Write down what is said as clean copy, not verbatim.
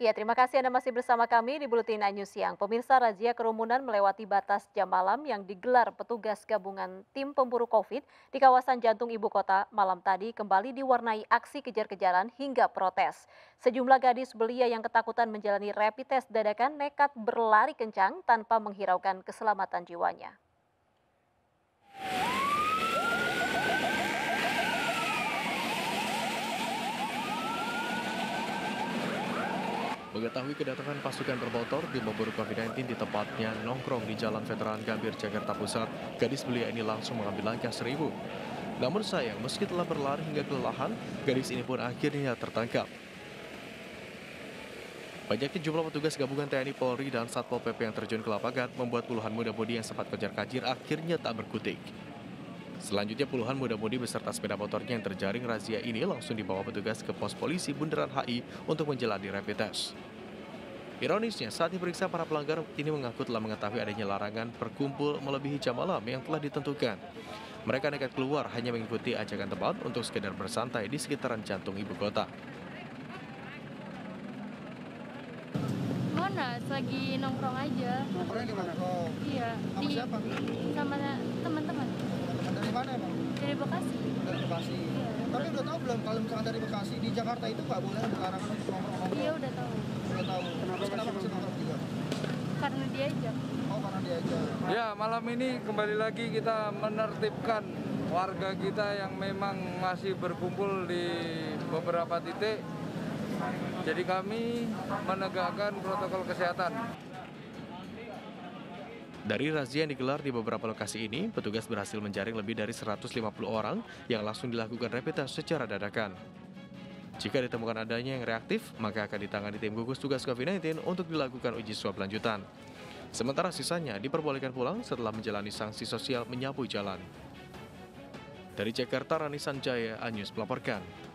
Ya, terima kasih Anda masih bersama kami di Buletin News Siang. Pemirsa, razia kerumunan melewati batas jam malam yang digelar petugas gabungan tim pemburu COVID di kawasan jantung ibu kota malam tadi kembali diwarnai aksi kejar-kejaran hingga protes. Sejumlah gadis belia yang ketakutan menjalani rapid test dadakan nekat berlari kencang tanpa menghiraukan keselamatan jiwanya. Mengetahui kedatangan pasukan bermotor di memburu COVID-19 di tempatnya nongkrong di Jalan Veteran Gambir, Jakarta Pusat, gadis belia ini langsung mengambil langkah 1000. Namun sayang, meski telah berlari hingga kelelahan, gadis ini pun akhirnya tertangkap. Banyaknya jumlah petugas gabungan TNI Polri dan Satpol PP yang terjun ke lapangan membuat puluhan muda-mudi yang sempat kejar-kajir akhirnya tak berkutik. Selanjutnya puluhan muda-mudi beserta sepeda motornya yang terjaring razia ini langsung dibawa petugas ke pos polisi Bundaran HI untuk menjalani rapid test. Ironisnya, saat diperiksa para pelanggar ini mengaku telah mengetahui adanya larangan berkumpul melebihi jam malam yang telah ditentukan. Mereka nekat keluar hanya mengikuti ajakan teman untuk sekedar bersantai di sekitaran jantung ibu kota. Mana? Lagi nongkrong aja. Nongkrongnya di mana? Oh, Iya, sama siapa? sama teman-teman Teman dari mana emang? dari Bekasi. Dari Bekasi. Iya. Tapi udah tahu belum kalau misalkan dari Bekasi di Jakarta itu nggak boleh ada larangan untuk nongkrong-nongkrong? Iya udah tahu. Udah tahu. Terus kenapa masih nongkrong juga? Karena diajak. Oh, karena diajar. Ya, malam ini kembali lagi kita menertibkan warga kita yang memang masih berkumpul di beberapa titik. Jadi kami menegakkan protokol kesehatan. Dari razia yang digelar di beberapa lokasi ini, petugas berhasil menjaring lebih dari 150 orang yang langsung dilakukan rapid test secara dadakan. Jika ditemukan adanya yang reaktif, maka akan ditangani tim gugus tugas COVID-19 untuk dilakukan uji swab lanjutan. Sementara sisanya diperbolehkan pulang setelah menjalani sanksi sosial menyapu jalan. Dari Jakarta, Rani Sanjaya, Anyus melaporkan.